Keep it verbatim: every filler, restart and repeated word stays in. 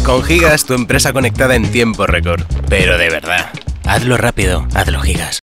Con Gigas, tu empresa conectada en tiempo récord. Pero de verdad, hazlo rápido, hazlo Gigas.